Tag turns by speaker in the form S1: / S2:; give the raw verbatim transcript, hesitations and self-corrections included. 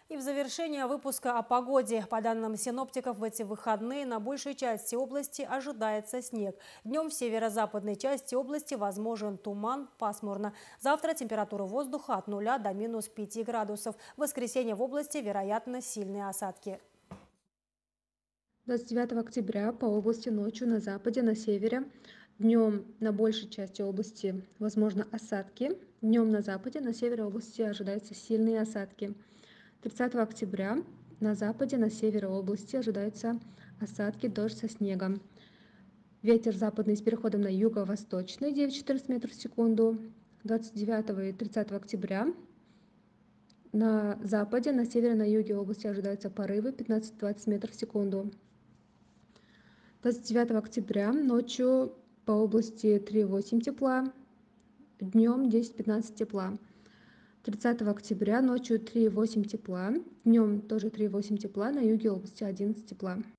S1: И в завершение выпуска о погоде. По данным синоптиков, в эти выходные на большей части области ожидается снег. Днем в северо-западной части области возможен туман, пасмурно. Завтра температура воздуха от нуля до минус пяти градусов. В воскресенье в области вероятно сильные осадки.
S2: двадцать девятого октября по области ночью на западе, на севере. Днем на большей части области возможно осадки. Днем на западе, на севере области ожидаются сильные осадки. тридцатого октября на западе, на севере области ожидаются осадки, дождь со снегом. Ветер западный с переходом на юго-восточный девять-четырнадцать метров в секунду. двадцать девятого и тридцатого октября на западе, на севере, на юге области ожидаются порывы пятнадцать-двадцать метров в секунду. двадцать девятого октября ночью по области три-восемь тепла, днем десять-пятнадцать тепла. тридцатого октября ночью три-восемь тепла, днем тоже три-восемь тепла, на юге области одиннадцать тепла.